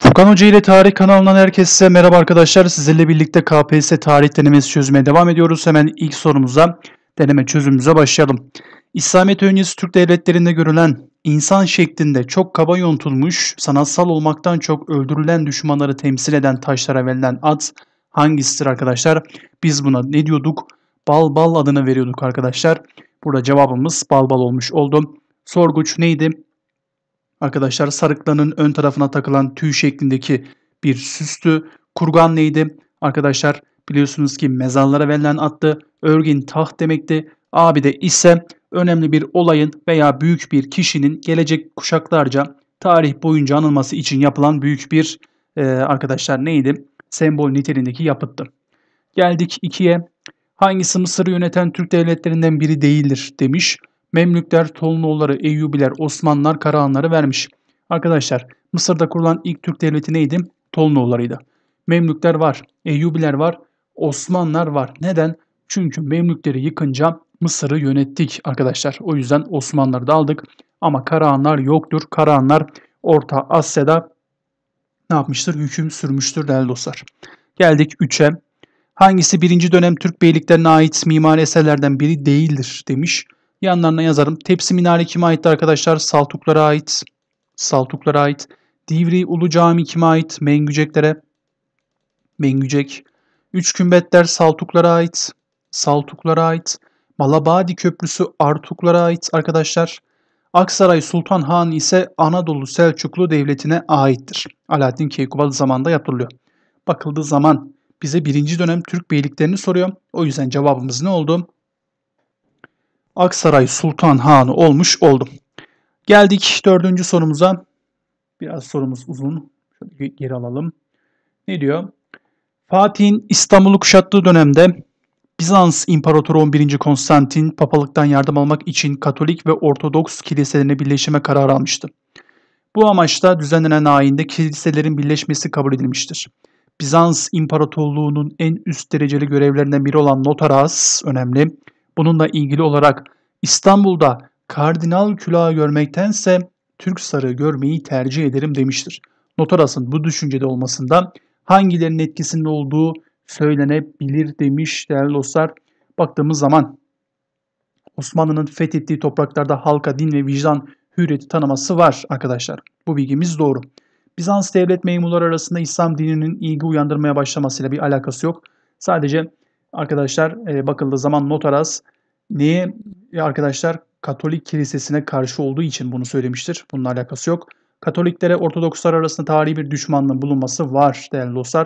Furkan Hoca ile Tarih kanalından herkese merhaba arkadaşlar. Sizlerle birlikte KPSS tarih denemesi çözmeye devam ediyoruz. Hemen ilk sorumuza, deneme çözümümüze başlayalım. İslamiyet öncesi Türk devletlerinde görülen insan şeklinde çok kaba yontulmuş, sanatsal olmaktan çok öldürülen düşmanları temsil eden taşlara verilen ad hangisidir arkadaşlar? Biz buna ne diyorduk? Balbal adını veriyorduk arkadaşlar. Burada cevabımız balbal olmuş oldu. Sorguç neydi? Arkadaşlar sarıklanın ön tarafına takılan tüy şeklindeki bir süstü. Kurgan neydi? Arkadaşlar biliyorsunuz ki mezarlara verilen addı. Örgün taht demekti. Abide ise önemli bir olayın veya büyük bir kişinin gelecek kuşaklarca tarih boyunca anılması için yapılan büyük bir arkadaşlar neydi? Sembol niteliğindeki yapıttı. Geldik 2'ye. Hangisi Mısır'ı yöneten Türk devletlerinden biri değildir demiş. Memlükler, Tolunoğulları, Eyyubiler, Osmanlılar, Karahanları vermiş. Arkadaşlar Mısır'da kurulan ilk Türk devleti neydi? Tolunoğullarıydı. Memlükler var, Eyyubiler var, Osmanlılar var. Neden? Çünkü Memlükleri yıkınca Mısır'ı yönettik arkadaşlar. O yüzden Osmanlıları da aldık. Ama Karahanlar yoktur. Karahanlar Orta Asya'da ne yapmıştır? Hüküm sürmüştür değerli dostlar. Geldik 3'e. Hangisi birinci dönem Türk beyliklerine ait mimari eserlerden biri değildir demiş. Yanlarına yazarım. Tepsi minare kime ait arkadaşlar? Saltuklara ait. Saltuklara ait. Divri Ulu Cami kime ait? Mengüceklere. Mengücek. Üç kümbetler Saltuklara ait. Saltuklara ait. Malabadi Köprüsü Artuklara ait arkadaşlar. Aksaray Sultan Han ise Anadolu Selçuklu Devleti'ne aittir. Alaaddin Keykubat zamanında yapılıyor. Bakıldığı zaman bize birinci dönem Türk beyliklerini soruyor. O yüzden cevabımız ne oldu? Aksaray Sultan Hanı olmuş oldu. Geldik dördüncü sorumuza. Biraz sorumuz uzun. Şöyle geri alalım. Ne diyor? Fatih'in İstanbul'u kuşattığı dönemde Bizans İmparatoru 11. Konstantin papalıktan yardım almak için Katolik ve Ortodoks kiliselerine birleşme kararı almıştı. Bu amaçla düzenlenen ayinde kiliselerin birleşmesi kabul edilmiştir. Bizans İmparatorluğu'nun en üst dereceli görevlerinden biri olan notaras önemli. Bununla ilgili olarak İstanbul'da kardinal külahı görmektense Türk sarığı görmeyi tercih ederim demiştir. Notaras'ın bu düşüncede olmasında hangilerinin etkisinde olduğu söylenebilir demiş değerli dostlar. Baktığımız zaman Osmanlı'nın fethettiği topraklarda halka din ve vicdan hürriyeti tanıması var arkadaşlar. Bu bilgimiz doğru. Bizans devlet memurları arasında İslam dininin ilgi uyandırmaya başlamasıyla bir alakası yok. Sadece arkadaşlar bakıldığı zaman notaras neye arkadaşlar Katolik kilisesine karşı olduğu için bunu söylemiştir. Bununla alakası yok. Katoliklere Ortodokslar arasında tarihi bir düşmanlığın bulunması var değerli dostlar.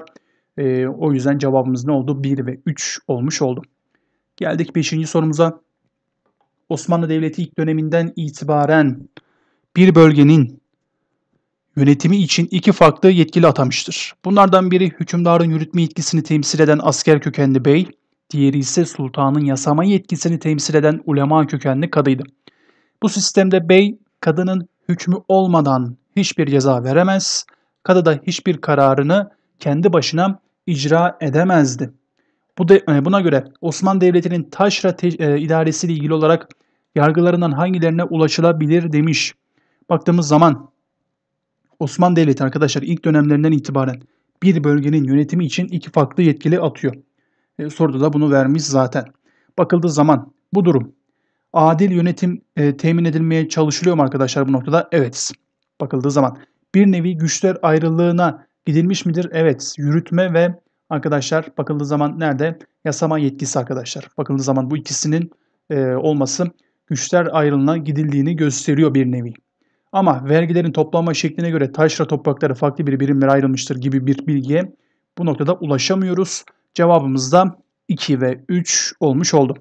O yüzden cevabımız ne oldu? 1 ve 3 olmuş oldu. Geldik 5. sorumuza. Osmanlı Devleti ilk döneminden itibaren bir bölgenin yönetimi için iki farklı yetkili atamıştır. Bunlardan biri hükümdarın yürütme yetkisini temsil eden asker kökenli bey, diğeri ise sultanın yasama yetkisini temsil eden ulema kökenli kadıydı. Bu sistemde bey, kadının hükmü olmadan hiçbir ceza veremez, kadı da hiçbir kararını kendi başına icra edemezdi. Buna göre Osmanlı Devleti'nin taşra idaresiyle ilgili olarak yargılarından hangilerine ulaşılabilir demiş. Baktığımız zaman Osmanlı Devleti arkadaşlar ilk dönemlerinden itibaren bir bölgenin yönetimi için iki farklı yetkili atıyor. Soruda da bunu vermiş zaten. Bakıldığı zaman bu durum adil yönetim temin edilmeye çalışılıyor mu arkadaşlar bu noktada? Evet. Bakıldığı zaman bir nevi güçler ayrılığına gidilmiş midir? Evet. Yürütme ve arkadaşlar bakıldığı zaman nerede? Yasama yetkisi arkadaşlar. Bakıldığı zaman bu ikisinin olması güçler ayrılığına gidildiğini gösteriyor bir nevi. Ama vergilerin toplanma şekline göre taşra toprakları farklı bir birimlere ayrılmıştır gibi bir bilgiye bu noktada ulaşamıyoruz. Cevabımız da 2 ve 3 olmuş oldu.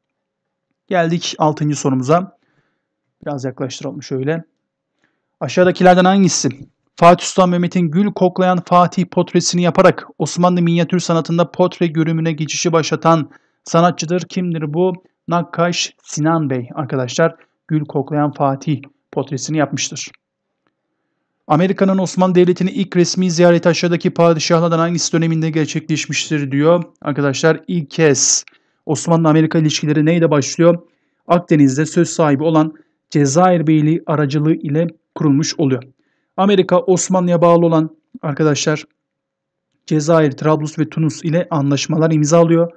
Geldik 6. sorumuza. Biraz yaklaştıralım şöyle. Aşağıdakilerden hangisi Fatih Sultan Mehmet'in gül koklayan Fatih portresini yaparak Osmanlı minyatür sanatında portre görünümüne geçişi başlatan sanatçıdır? Kimdir bu? Nakkaş Sinan Bey arkadaşlar gül koklayan Fatih portresini yapmıştır. Amerika'nın Osmanlı Devleti'nin ilk resmi ziyareti aşağıdaki padişahlardan hangisi döneminde gerçekleşmiştir diyor. Arkadaşlar ilk kez Osmanlı-Amerika ilişkileri neyle başlıyor? Akdeniz'de söz sahibi olan Cezayir Beyliği aracılığı ile kurulmuş oluyor. Amerika Osmanlı'ya bağlı olan arkadaşlar Cezayir, Trablus ve Tunus ile anlaşmalar imzalıyor.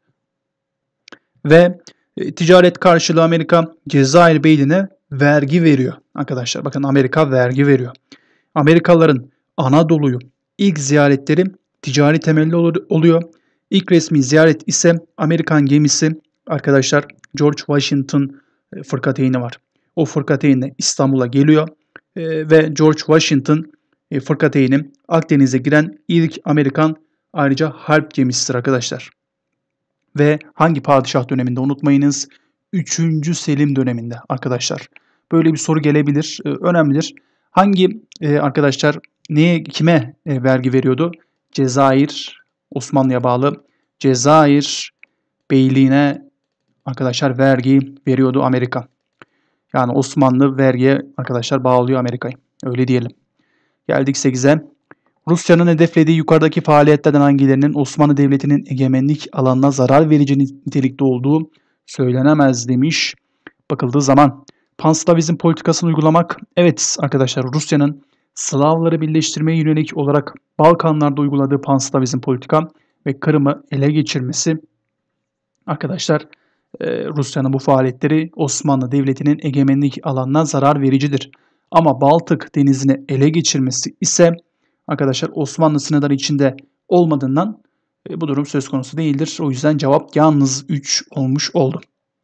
Ve ticaret karşılığı Amerika Cezayir Beyliği'ne vergi veriyor. Arkadaşlar bakın Amerika vergi veriyor. Amerikalıların Anadolu'yu ilk ziyaretleri ticari temelli oluyor. İlk resmi ziyaret ise Amerikan gemisi arkadaşlar George Washington fırkateyni var. O fırkateynle İstanbul'a geliyor ve George Washington fırkateyni Akdeniz'e giren ilk Amerikan ayrıca harp gemisidir arkadaşlar. Ve hangi padişah döneminde unutmayınız? 3. Selim döneminde arkadaşlar. Böyle bir soru gelebilir. Önemlidir. Hangi arkadaşlar kime vergi veriyordu? Cezayir, Osmanlı'ya bağlı Cezayir Beyliği'ne arkadaşlar vergi veriyordu Amerika. Yani Osmanlı vergiye arkadaşlar bağlıyor Amerika'yı. Öyle diyelim. Geldik 8'e. Rusya'nın hedeflediği yukarıdaki faaliyetlerden hangilerinin Osmanlı Devleti'nin egemenlik alanına zarar verici nitelikte olduğu söylenemez demiş. Bakıldığı zaman Panslavizm politikasını uygulamak, evet arkadaşlar Rusya'nın Slavları birleştirmeye yönelik olarak Balkanlarda uyguladığı Panslavizm politika ve Kırım'ı ele geçirmesi arkadaşlar Rusya'nın bu faaliyetleri Osmanlı Devleti'nin egemenlik alanına zarar vericidir. Ama Baltık denizini ele geçirmesi ise arkadaşlar Osmanlı sınırları içinde olmadığından bu durum söz konusu değildir. O yüzden cevap yalnız 3 olmuş oldu.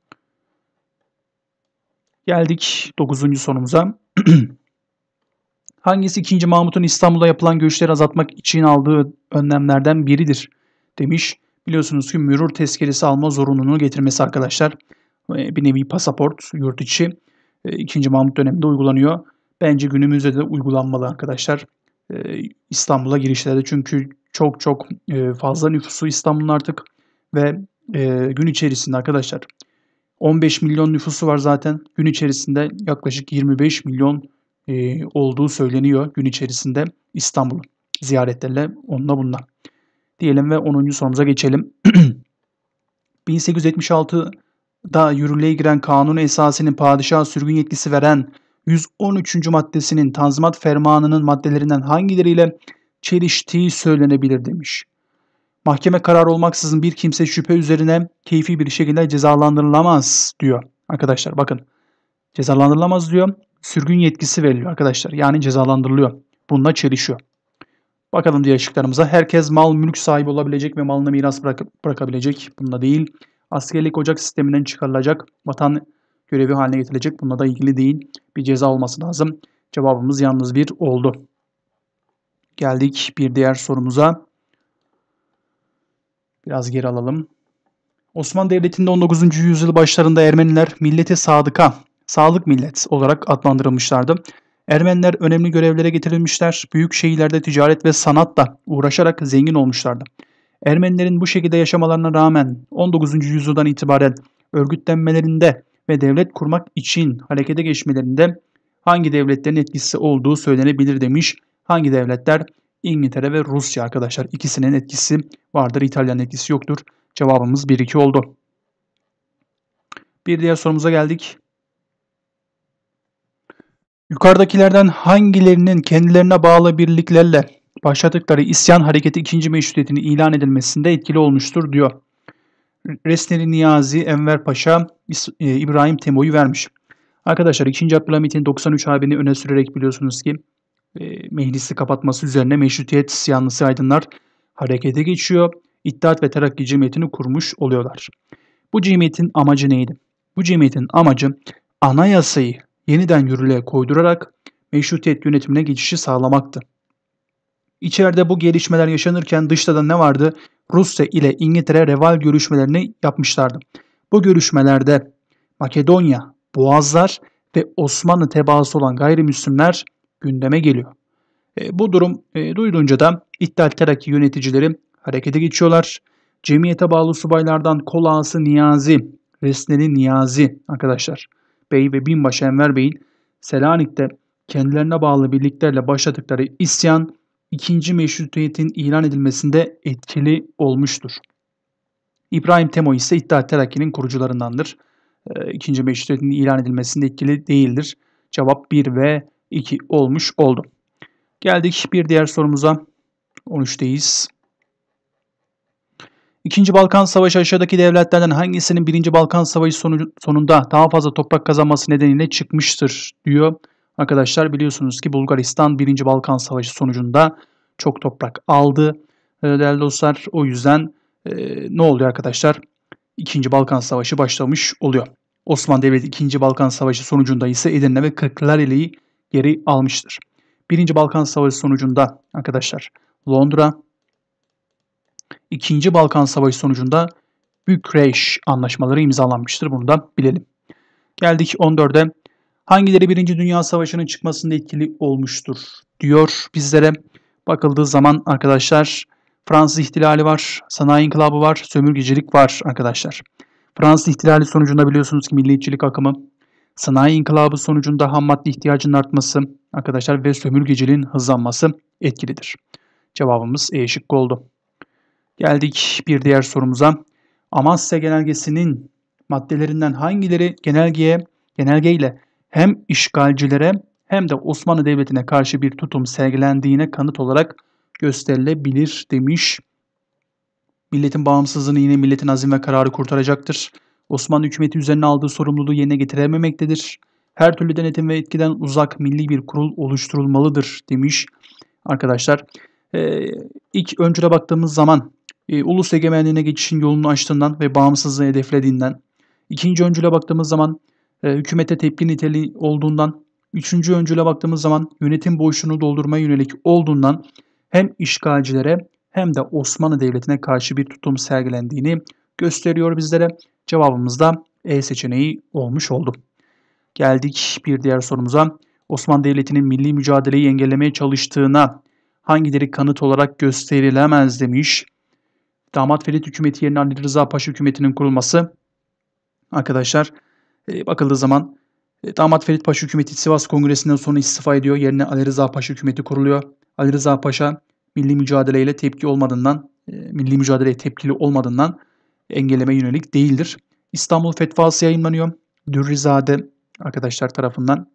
Geldik 9. sorumuza. Hangisi 2. Mahmut'un İstanbul'a yapılan göçleri azaltmak için aldığı önlemlerden biridir demiş. Biliyorsunuz ki mürür tezkeresi alma zorunluluğunu getirmesi arkadaşlar. Bir nevi pasaport yurt içi 2. Mahmut döneminde uygulanıyor. Bence günümüzde de uygulanmalı arkadaşlar. İstanbul'a girişlerde çünkü çok fazla nüfusu İstanbul'un artık ve gün içerisinde arkadaşlar 15 milyon nüfusu var zaten. Gün içerisinde yaklaşık 25 milyon olduğu söyleniyor gün içerisinde İstanbul'un ziyaretlerle onunla bununla. Diyelim ve 10. sorumuza geçelim. 1876'da yürürlüğe giren Kanun-u Esasi'nin padişaha sürgün yetkisi veren 113. maddesinin Tanzimat Fermanı'nın maddelerinden hangileriyle çeliştiği söylenebilir demiş. Mahkeme kararı olmaksızın bir kimse şüphe üzerine keyfi bir şekilde cezalandırılamaz diyor. Arkadaşlar bakın cezalandırılamaz diyor. Sürgün yetkisi veriliyor arkadaşlar. Yani cezalandırılıyor. Bununla çelişiyor. Bakalım diğer şıklarımıza. Herkes mal mülk sahibi olabilecek ve malını miras bırakabilecek. Bunda değil. Askerlik ocak sisteminden çıkarılacak. Vatan görevi haline getirilecek. Bununla da ilgili değil. Bir ceza olması lazım. Cevabımız yalnız bir oldu. Geldik bir diğer sorumuza. Biraz geri alalım. Osmanlı Devleti'nde 19. yüzyıl başlarında Ermeniler milleti sadıka, sadık millet olarak adlandırılmışlardı. Ermeniler önemli görevlere getirilmişler. Büyük şehirlerde ticaret ve sanatla uğraşarak zengin olmuşlardı. Ermenilerin bu şekilde yaşamalarına rağmen 19. yüzyıldan itibaren örgütlenmelerinde ve devlet kurmak için harekete geçmelerinde hangi devletlerin etkisi olduğu söylenebilir demiş. Hangi devletler? İngiltere ve Rusya arkadaşlar. İkisinin etkisi vardır. İtalya'nın etkisi yoktur. Cevabımız 1-2 oldu. Bir diğer sorumuza geldik. Yukarıdakilerden hangilerinin kendilerine bağlı birliklerle başlattıkları isyan hareketi 2. meşrutiyetini ilan edilmesinde etkili olmuştur diyor. Resneri Niyazi, Enver Paşa, İbrahim Temo'yu vermiş. Arkadaşlar 2. Abdülhamit'in 93 Harbi'ni öne sürerek biliyorsunuz ki meclisi kapatması üzerine meşrutiyet yanlısı aydınlar harekete geçiyor. İttihat ve Terakki Cemiyeti'ni kurmuş oluyorlar. Bu cemiyetin amacı neydi? Bu cemiyetin amacı anayasayı yeniden yürürlüğe koydurarak meşrutiyet yönetimine geçişi sağlamaktı. İçeride bu gelişmeler yaşanırken dışta da ne vardı? Rusya ile İngiltere reval görüşmelerini yapmışlardı. Bu görüşmelerde Makedonya, Boğazlar ve Osmanlı tebaası olan gayrimüslimler gündeme geliyor. Bu durum duyulunca da İttihat Terakki yöneticileri harekete geçiyorlar. Cemiyete bağlı subaylardan kol ağası Niyazi, Resneli Niyazi arkadaşlar Bey ve binbaşı Enver Bey'in Selanik'te kendilerine bağlı birliklerle başladıkları isyan 2. Meşrutiyetin ilan edilmesinde etkili olmuştur. İbrahim Temo ise İttihat Terakki'nin kurucularındandır. 2. Meşrutiyetin ilan edilmesinde etkili değildir. Cevap 1 ve 2 olmuş oldu. Geldik bir diğer sorumuza. 13'teyiz. İkinci Balkan Savaşı aşağıdaki devletlerden hangisinin Birinci Balkan Savaşı sonunda daha fazla toprak kazanması nedeniyle çıkmıştır diyor. Arkadaşlar biliyorsunuz ki Bulgaristan Birinci Balkan Savaşı sonucunda çok toprak aldı. Değerli dostlar, o yüzden ne oluyor arkadaşlar? İkinci Balkan Savaşı başlamış oluyor. Osmanlı Devleti 2. Balkan Savaşı sonucunda ise Edirne ve Kırklareli'yi geri almıştır. 1. Balkan Savaşı sonucunda arkadaşlar Londra, 2. Balkan Savaşı sonucunda Bükreş anlaşmaları imzalanmıştır. Bunu da bilelim. Geldik 14'e. Hangileri 1. Dünya Savaşı'nın çıkmasında etkili olmuştur diyor bizlere. Bakıldığı zaman arkadaşlar Fransız ihtilali var, sanayi inkılabı var, sömürgecilik var arkadaşlar. Fransız ihtilali sonucunda biliyorsunuz ki milliyetçilik akımı, sanayi inkılabı sonucunda ham madde ihtiyacının artması arkadaşlar ve sömürgeciliğin hızlanması etkilidir. Cevabımız E şıkkı oldu. Geldik bir diğer sorumuza. Amasya Genelgesi'nin maddelerinden hangileri genelgeyle hem işgalcilere hem de Osmanlı Devleti'ne karşı bir tutum sergilendiğine kanıt olarak gösterilebilir demiş. Milletin bağımsızlığını yine milletin azim ve kararı kurtaracaktır. Osmanlı hükümeti üzerine aldığı sorumluluğu yerine getirememektedir. Her türlü denetim ve etkiden uzak milli bir kurul oluşturulmalıdır demiş. Arkadaşlar ilk öncüle baktığımız zaman ulus egemenliğine geçişin yolunu açtığından ve bağımsızlığı hedeflediğinden, ikinci öncüle baktığımız zaman hükümete tepki niteliği olduğundan, üçüncü öncüle baktığımız zaman yönetim boşluğunu doldurmaya yönelik olduğundan hem işgalcilere hem de Osmanlı Devleti'ne karşı bir tutum sergilendiğini gösteriyor bizlere. Cevabımız da E seçeneği olmuş oldu. Geldik bir diğer sorumuza. Osmanlı Devleti'nin milli mücadeleyi engellemeye çalıştığına hangileri kanıt olarak gösterilemez demiş. Damat Ferit hükümeti yerine Ali Rıza Paşa hükümetinin kurulması. Arkadaşlar bakıldığı zaman Damat Ferit Paşa hükümeti Sivas Kongresi'nden sonra istifa ediyor. Yerine Ali Rıza Paşa hükümeti kuruluyor. Ali Rıza Paşa milli mücadeleyle milli mücadeleye tepkili olmadığından engelleme yönelik değildir. İstanbul Fetvası yayınlanıyor. Dürrizade arkadaşlar tarafından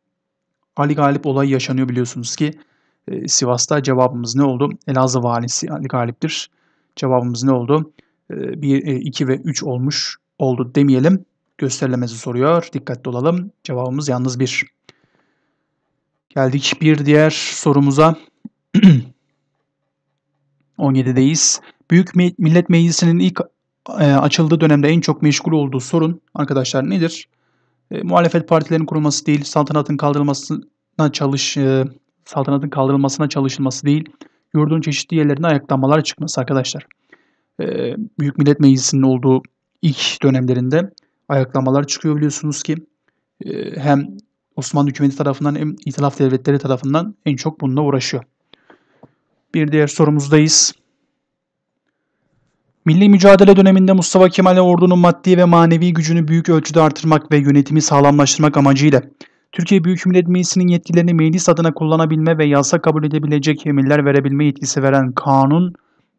Ali Galip olayı yaşanıyor biliyorsunuz ki Sivas'ta. Cevabımız ne oldu? Elazığ valisi Ali Galip'tir. Cevabımız ne oldu? 1, 2 ve 3 olmuş oldu demeyelim. Gösterilemezi soruyor. Dikkatli olalım. Cevabımız yalnız 1. Geldik bir diğer sorumuza. 17'deyiz. Büyük Millet Meclisi'nin ilk açıldığı dönemde en çok meşgul olduğu sorun arkadaşlar nedir? Muhalefet partilerinin kurulması değil, saltanatın kaldırılmasına çalışılması değil, yurdun çeşitli yerlerine ayaklanmalar çıkması arkadaşlar. Büyük Millet Meclisi'nin olduğu ilk dönemlerinde ayaklanmalar çıkıyor biliyorsunuz ki hem Osmanlı hükümeti tarafından hem İtilaf devletleri tarafından en çok bununla uğraşıyor. Bir diğer sorumuzdayız. Milli mücadele döneminde Mustafa Kemal ordunun maddi ve manevi gücünü büyük ölçüde artırmak ve yönetimi sağlamlaştırmak amacıyla Türkiye Büyük Millet Meclisi'nin yetkilerini meclis adına kullanabilme ve yasa kabul edebilecek emirler verebilme yetkisi veren kanun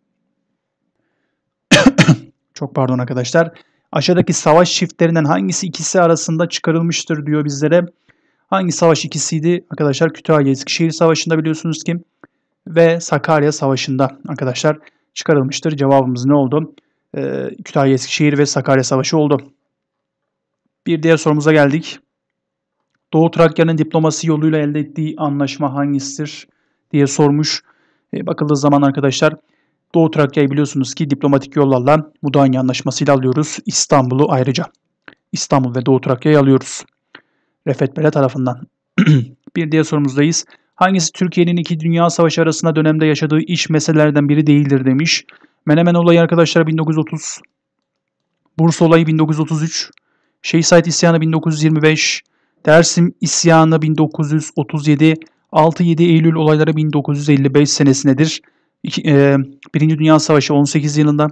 aşağıdaki savaş çiftlerinden hangisi ikisi arasında çıkarılmıştır diyor bizlere. Hangi savaş ikisiydi arkadaşlar? Kütahya-Eskişehir Savaşı'nda biliyorsunuz ki ve Sakarya Savaşı'nda arkadaşlar çıkarılmıştır. Cevabımız ne oldu? Kütahya-Eskişehir ve Sakarya Savaşı oldu. Bir diğer sorumuza geldik. Doğu Trakya'nın diplomasi yoluyla elde ettiği anlaşma hangisidir diye sormuş. Bakıldığı zaman arkadaşlar Doğu Trakya'yı biliyorsunuz ki diplomatik yollarla Mudanya Anlaşması'yla alıyoruz. İstanbul'u ayrıca. İstanbul ve Doğu Trakya'yı alıyoruz. Refet Bele tarafından. Bir diğer sorumuzdayız. Hangisi Türkiye'nin 2 Dünya Savaşı arasında dönemde yaşadığı iç meselelerden biri değildir demiş. Menemen olayı arkadaşlar 1930. Bursa olayı 1933. Şehit isyanı 1925. Dersim isyanı 1937. 6-7 Eylül olayları 1955 senesindedir. Birinci Dünya Savaşı 18 yılında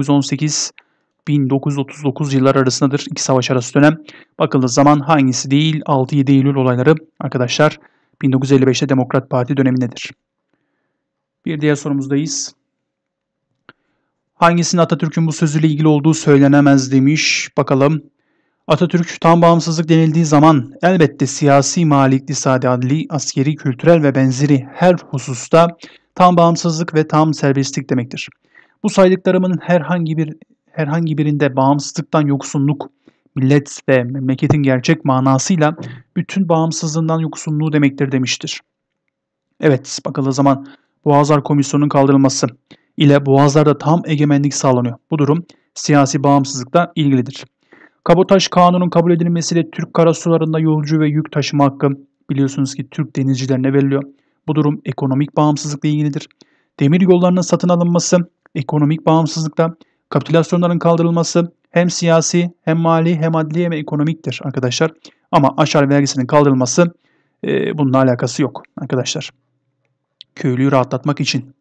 1918-1939 yıllar arasındadır. İki savaş arası dönem. Bakıldığı zaman hangisi değil? 6-7 Eylül olayları arkadaşlar 1955'te Demokrat Parti dönemindedir. Bir diğer sorumuzdayız. Hangisinin Atatürk'ün bu sözüyle ilgili olduğu söylenemez demiş. Bakalım. Atatürk tam bağımsızlık denildiği zaman elbette siyasi, mali, iktisadi, adli, askeri, kültürel ve benzeri her hususta tam bağımsızlık ve tam serbestlik demektir. Bu saydıklarımın herhangi birinde bağımsızlıktan yoksunluk, millet ve memleketin gerçek manasıyla bütün bağımsızlığından yoksunluğu demektir demiştir. Evet, bakıldığı zaman Boğazlar Komisyonu'nun kaldırılması ile Boğazlar'da tam egemenlik sağlanıyor. Bu durum siyasi bağımsızlıkla ilgilidir. Kabotaj Kanunu'nun kabul edilmesiyle Türk karasularında yolcu ve yük taşıma hakkı biliyorsunuz ki Türk denizcilerine veriliyor. Bu durum ekonomik bağımsızlıkla ilgilidir. Demir yollarının satın alınması ekonomik bağımsızlıkla, kapitülasyonların kaldırılması hem siyasi hem mali hem adli hem ekonomiktir arkadaşlar. Ama aşar vergisinin kaldırılması bununla alakası yok arkadaşlar. Köylüyü rahatlatmak için.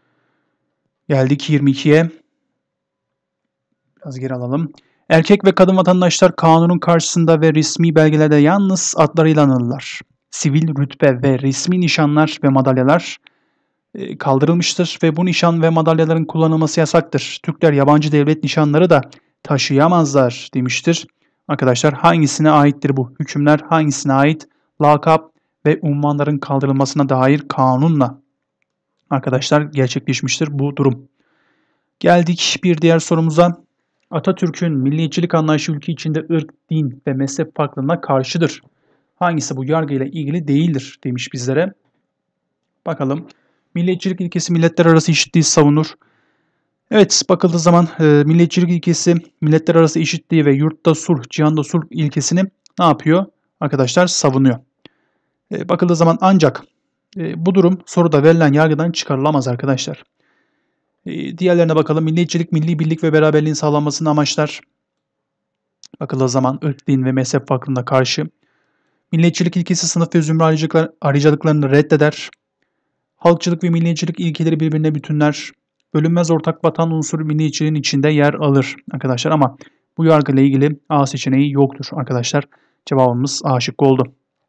Geldik 22'ye. Biraz geri alalım. Erkek ve kadın vatandaşlar kanunun karşısında ve resmi belgelerde yalnız adlarıyla anılırlar. Sivil rütbe ve resmi nişanlar ve madalyalar kaldırılmıştır ve bu nişan ve madalyaların kullanılması yasaktır. Türkler yabancı devlet nişanları da taşıyamazlar demiştir. Arkadaşlar hangisine aittir bu hükümler? Hangisine ait? Lakap ve unvanların kaldırılmasına dair kanunla arkadaşlar gerçekleşmiştir bu durum. Geldik bir diğer sorumuza. Atatürk'ün milliyetçilik anlayışı ülke içinde ırk, din ve mezhep farklılığına karşıdır. Hangisi bu yargıyla ilgili değildir demiş bizlere. Bakalım. Milliyetçilik ilkesi milletler arası eşitliği savunur. Evet, bakıldığı zaman milliyetçilik ilkesi milletler arası eşitliği ve yurtta sulh, cihanda sulh ilkesini ne yapıyor? Arkadaşlar savunuyor. Bakıldığı zaman ancak bu durum soruda verilen yargıdan çıkarılamaz arkadaşlar. Diğerlerine bakalım. Milliyetçilik, milli birlik ve beraberliğin sağlanmasını amaçlar. Bakıldığı zaman ırk, din ve mezhep farklılığına karşı. Milliyetçilik ilkesi sınıf ve zümre ayrıcalıklarını reddeder. Halkçılık ve milliyetçilik ilkeleri birbirine bütünler. Bölünmez ortak vatan unsuru milliyetçiliğin içinde yer alır arkadaşlar ama bu yargıyla ilgili A seçeneği yoktur arkadaşlar. Cevabımız A şıkkı oldu.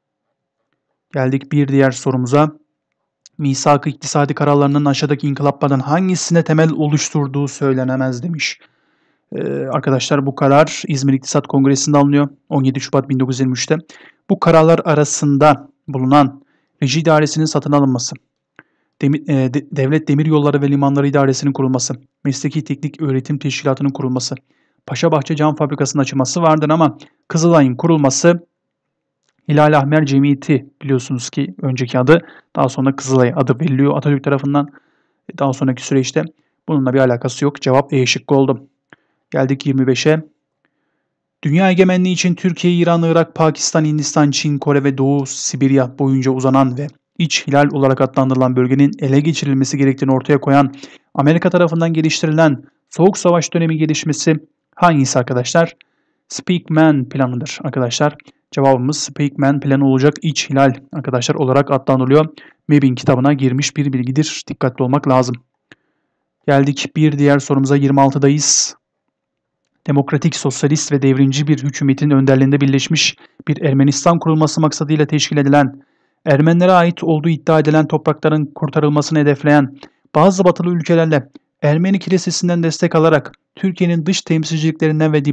Geldik bir diğer sorumuza. Misak-ı iktisadi kararlarının aşağıdaki inkılaplardan hangisine temel oluşturduğu söylenemez demiş. Arkadaşlar bu karar İzmir İktisat Kongresi'nde alınıyor 17 Şubat 1923'te. Bu kararlar arasında bulunan Reji İdaresi'nin satın alınması, Devlet Demir Yolları ve Limanları İdaresi'nin kurulması, Mesleki Teknik Öğretim Teşkilatı'nın kurulması, Paşabahçe Cam Fabrikası'nın açılması vardır ama Kızılay'ın kurulması Hilal Ahmer Cemiyeti biliyorsunuz ki önceki adı daha sonra Kızılay adı veriliyor Atatürk tarafından daha sonraki süreçte. Bununla bir alakası yok. Cevap E şıkkı oldu. Geldik 25'e. Dünya egemenliği için Türkiye, İran, Irak, Pakistan, Hindistan, Çin, Kore ve Doğu Sibirya boyunca uzanan ve iç hilal olarak adlandırılan bölgenin ele geçirilmesi gerektiğini ortaya koyan Amerika tarafından geliştirilen Soğuk Savaş dönemi gelişmesi hangisi arkadaşlar? Speakman planıdır arkadaşlar. Cevabımız Speakman planı olacak. İç hilal arkadaşlar olarak adlandırılıyor. MEB'in kitabına girmiş bir bilgidir. Dikkatli olmak lazım. Geldik bir diğer sorumuza 26'dayız. Demokratik, sosyalist ve devrimci bir hükümetin önderliğinde birleşmiş bir Ermenistan kurulması maksadıyla teşkil edilen, Ermenilere ait olduğu iddia edilen toprakların kurtarılmasını hedefleyen bazı batılı ülkelerle Ermeni kilisesinden destek alarak Türkiye'nin dış temsilciliklerinden ve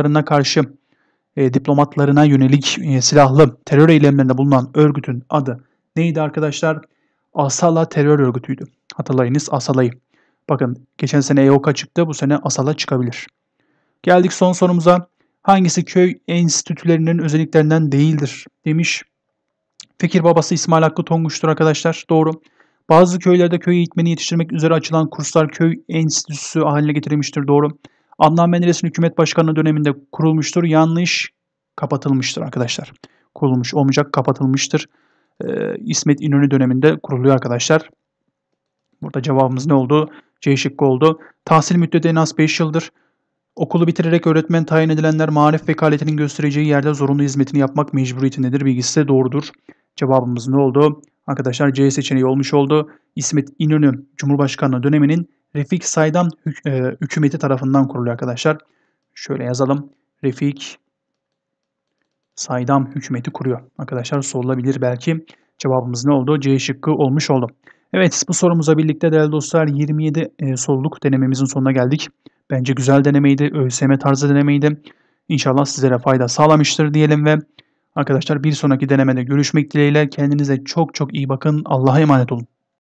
diplomatlarına yönelik silahlı terör eylemlerinde bulunan örgütün adı neydi arkadaşlar? Asala terör örgütüydü. Hatırlayınız Asala'yı. Bakın geçen sene EOK'a çıktı, bu sene Asala çıkabilir. Geldik son sorumuza. Hangisi köy enstitülerinin özelliklerinden değildir demiş. Fikir babası İsmail Hakkı Tonguç'tur arkadaşlar. Doğru. Bazı köylerde köy eğitmeni yetiştirmek üzere açılan kurslar köy enstitüsü haline getirilmiştir. Doğru. Adnan Menderes'in hükümet başkanlığı döneminde kurulmuştur. Yanlış. Kapatılmıştır arkadaşlar. Kurulmuş olmayacak, kapatılmıştır. İsmet İnönü döneminde kuruluyor arkadaşlar. Burada cevabımız ne oldu? C şıkkı oldu. Tahsil müddeti en az 5 yıldır. Okulu bitirerek öğretmen tayin edilenler marif vekaletinin göstereceği yerde zorunlu hizmetini yapmak mecburiyetindedir. Bilgisi de doğrudur. Cevabımız ne oldu? Arkadaşlar C seçeneği olmuş oldu. İsmet İnönü Cumhurbaşkanlığı döneminin Refik Saydam hükümeti tarafından kuruluyor arkadaşlar. Şöyle yazalım. Refik Saydam hükümeti kuruyor. Arkadaşlar sorulabilir belki. Cevabımız ne oldu? C şıkkı olmuş oldu. Evet, bu sorumuza birlikte değerli dostlar 27 soruluk denememizin sonuna geldik. Bence güzel denemeydi. ÖSYM tarzı denemeydi. İnşallah sizlere fayda sağlamıştır diyelim ve arkadaşlar bir sonraki denemede görüşmek dileğiyle kendinize çok çok iyi bakın. Allah'a emanet olun.